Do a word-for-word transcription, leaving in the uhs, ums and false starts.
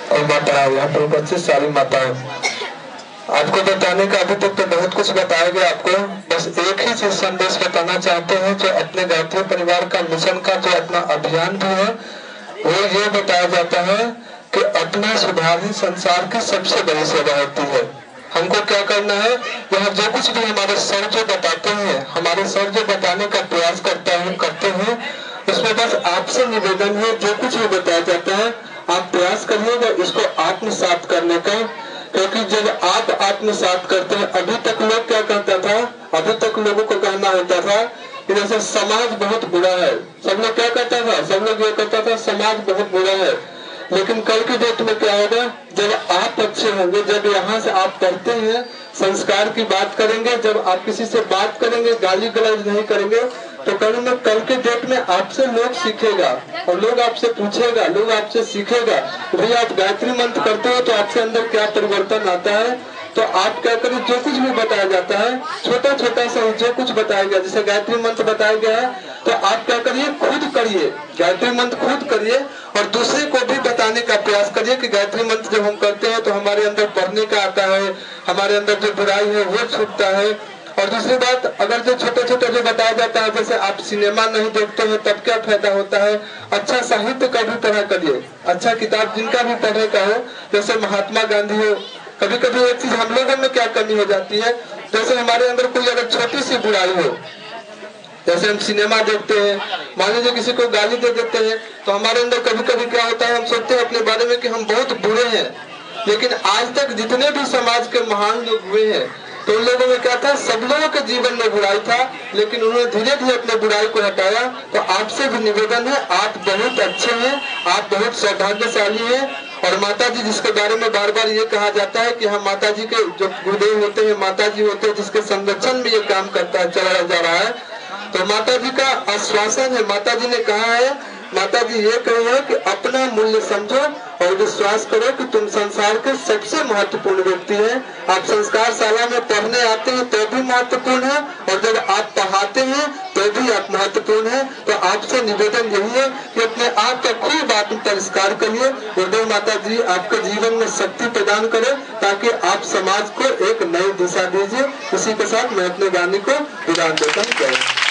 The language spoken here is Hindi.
और माताएं, यहाँ पर उपस्थित सारी माताएं, आपको बताने का अभी तक तो बहुत कुछ बताया गया। आपको बस एक ही चीज संदेश बताना चाहते हैं, जो अपने गायत्री परिवार का मिशन का जो अपना अभियान भी है, वो ये बताया जाता है कि अपना सुधार ही संसार की सबसे बड़ी सेवा होती है। हमको क्या करना है, यहाँ जो कुछ भी हमारे सर जो बताते हैं, हमारे सर जो बताने का प्रयास करता है करते हैं, उसमें बस आपसे निवेदन है, जो कुछ भी बताया जाता है आप प्रयास करिएगा इसको आत्मसात करने का। क्योंकि जब आप आत्मसात करते हैं, अभी तक लोग क्या कहता था, अभी तक लोगों को कहना होता था कि जैसे समाज बहुत बुरा है, सब लोग क्या कहता था, सब लोग ये कहता था समाज बहुत बुरा है। लेकिन कल की डेट में क्या होगा, जब आप अच्छे होंगे, जब यहाँ से आप पढ़ते हैं, संस्कार की बात करेंगे, जब आप किसी से बात करेंगे, गाली गलौज नहीं करेंगे, तो कल में कल के डेट में आपसे लोग सीखेगा और लोग आपसे पूछेगा, लोग आपसे सीखेगा। भैया आप गायत्री मंत्र करते हो तो आपसे अंदर क्या परिवर्तन आता है। तो आप क्या करें, जो कुछ भी बताया जाता है, छोटा छोटा सा जो कुछ बताया गया, जैसे गायत्री मंत्र बताया गया है, तो आप क्या करिए, खुद करिए, गायत्री मंत्र खुद करिए और दूसरे को भी बताने का प्रयास करिए कि गायत्री मंत्र जब हम करते हैं तो हमारे अंदर पढ़ने का आता है, हमारे अंदर जो बुराई है वो छूटता है। और दूसरी बात, अगर जो छोटे छोटे जो बताया जाता है, जैसे आप सिनेमा नहीं देखते हैं तब क्या फायदा होता है, अच्छा साहित्य का भी पढ़ा करिए, अच्छा किताब जिनका भी पढ़ने का हो, जैसे महात्मा गांधी हो। कभी कभी एक चीज हम लोगों में क्या कमी हो जाती है, जैसे हमारे अंदर कोई अगर छोटी सी बुराई हो, जैसे हम सिनेमा देखते हैं, मान लीजिए किसी को गाली दे देते हैं, तो हमारे अंदर कभी कभी क्या होता है, हम सोचते हैं अपने बारे में कि हम बहुत बुरे हैं। लेकिन आज तक जितने भी समाज के महान लोग हुए हैं, तो उन लोगों में क्या था, सब लोगों के जीवन में बुराई था, लेकिन उन्होंने धीरे धीरे अपने बुराई को हटाया। तो आपसे भी निवेदन है, आप बहुत अच्छे हैं, आप बहुत सौभाग्यशाली हैं। और माता जी जिसके बारे में बार बार ये कहा जाता है कि हम माता जी के जो गुरुदेव होते हैं, माता जी होते हैं, जिसके संरक्षण में ये काम करता है चला जा रहा है, तो माता जी का आश्वासन है, माता जी ने कहा है, माता जी ये कही है कि अपना मूल्य समझो और विश्वास करो कि तुम संसार के सबसे महत्वपूर्ण व्यक्ति हैं। आप संस्कार शाला में पढ़ने आते हैं तो भी महत्वपूर्ण है, और जब आप पढ़ाते हैं तो भी आप महत्वपूर्ण है। तो आपसे निवेदन यही है कि अपने आप का खूब आत्म परिष्कार करिए। गुरुदेव माता जी आपके जीवन में शक्ति प्रदान करे ताकि आप समाज को एक नई दिशा दीजिए। इसी के साथ मैं अपने वाणी को विराम देता हूँ।